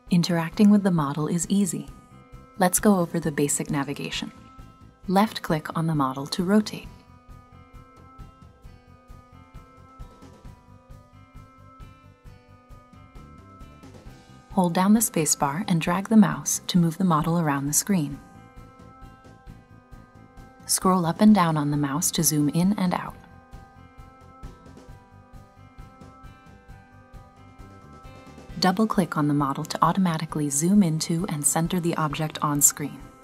Interacting with the model is easy. Let's go over the basic navigation. Left-click on the model to rotate. Hold down the spacebar and drag the mouse to move the model around the screen. Scroll up and down on the mouse to zoom in and out. Double-click on the model to automatically zoom into and center the object on screen.